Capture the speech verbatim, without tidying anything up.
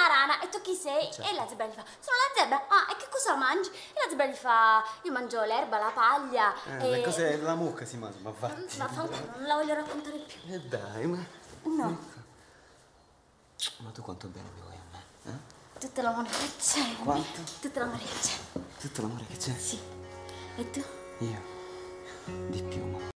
una rana. E tu chi sei? Certo. E la zebra gli fa, sono la zebra. Ah, e che cosa mangi? E la zebra gli fa, io mangio l'erba, la paglia. Eh, e... le cose della mucca si mangia, ma va. Ma fa non la voglio raccontare più. E eh dai, ma... No. Ma tu quanto bene mi vuoi a me, eh? Tutto l'amore che c'è. Quanto? Tutto l'amore che c'è. Tutto l'amore che c'è? Sì. E tu? Io? Di più, ma...